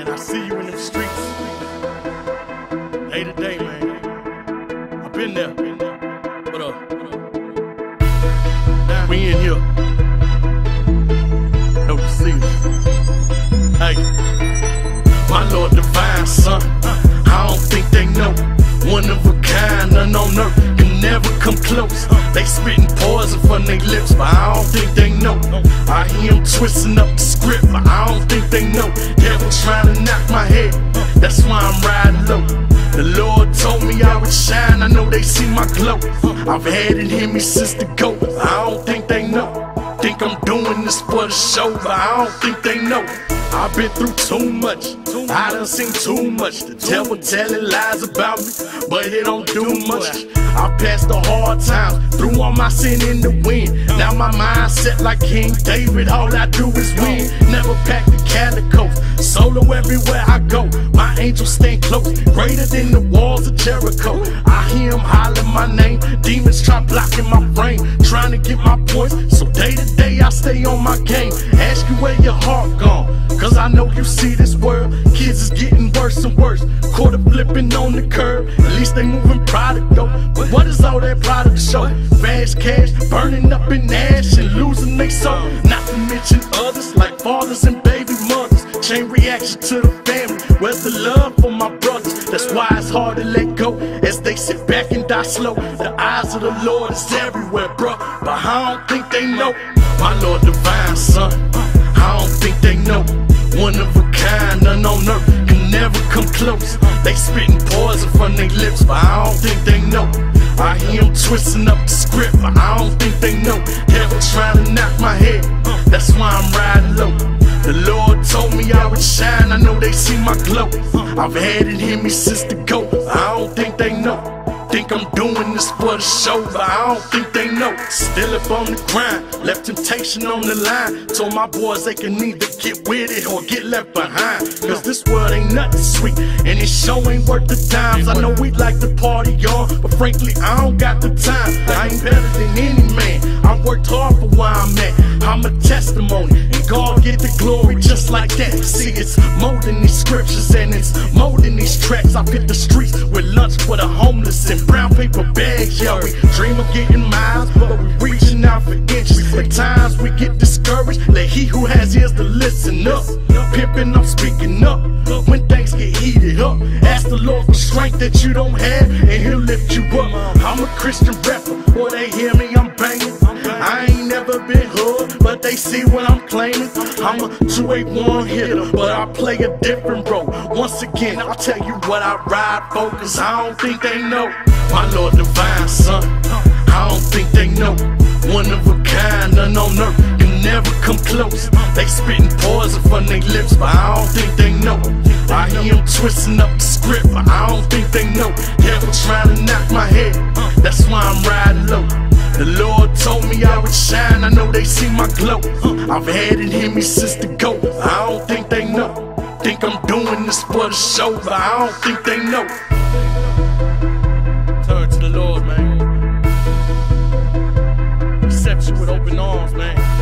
Man, I see you in them streets. Day to day, man. I've been there. What up? We in here. Know you see us. Hey, my Lord Divine, son. I don't think they know. One of a kind, none on earth can never come close. They spitting poison from their lips, but I don't think they know. I hear them twisting up the script, but I don't think they know. Devil trying to knock my head, that's why I'm riding low. The Lord told me I would shine, I know they see my glow. I've had it in me since the go, I don't think they know. Think I'm doing this for the show, but I don't think they know. I've been through too much, I done seen too much. The devil telling lies about me, but it don't do much. I passed the hard times, threw all my sin in the wind. Now my mindset like King David, all I do is win. Never pack the calicos, solo everywhere I go. My angels stand close, greater than the walls of Jericho. I hear them holler my name, demons try blocking my brain, trying to get my points. So day to day I stay on my game. Ask you where your heart gone, cause I know you see this world. Kids is getting worse and worse, quarter flipping on the curb. At least they moving product though, but what is all that product show? Fast cash, burning up in ash and losing they soul. Not to mention others like fathers and baby mothers. Chain reaction to the family, where's the love for my brothers? That's why it's hard to let go as they sit back and die slow. The eyes of the Lord is everywhere, bro, but I don't think they know. My Lord Divine, son, I don't think they know. One of a kind, none on earth can never come close. They spitting poison from their lips, but I don't think they know. I hear them twisting up the script, but I don't think they know. Devil trying to knock my head, that's why I'm riding low. The Lord told me I would shine, I know they see my glow. I've had it in me since the go, I don't think they know. Think I'm doing this for the show, but I don't think they know. Still up on the grind, left temptation on the line. Told my boys they can either get with it or get left behind. Cause this world ain't nothing sweet, and it sure ain't worth the dimes. I know we'd like to party on, but frankly I don't got the time. I ain't better than any man, I worked hard for where I'm at. I'm a testimony, and God get the glory just like that. See, it's more than these scriptures, and it's more than these tracks. I've hit the streets with lunch for the homeless and brown paper bags. Yeah, we dream of getting miles, but we reaching out for inches. At times we get discouraged, let he who has ears to listen up. Pimping, I'm speaking up when things get heated up. Ask the Lord for strength that you don't have, and he'll lift you up. I'm a Christian rapper, boy, they hear me, I'm banging. I ain't never been hood, but they see what I'm claiming. I'm a 281 hitter, but I play a different role. Once again, I'll tell you what I ride for, cause I don't think they know. My Lord Divine, son, I don't think they know. One of a kind, none on earth can never come close. They spitting poison from their lips, but I don't think they know. I hear them twisting up the script, but I don't think they know. Devil trying to knock my head, that's why I'm riding low. The Lord told me I would shine, I know they see my glow. I've had it in me since the go, I don't think they know. Think I'm doing this for the show, but I don't think they know. Turn to the Lord, man. Accept you with open arms, man.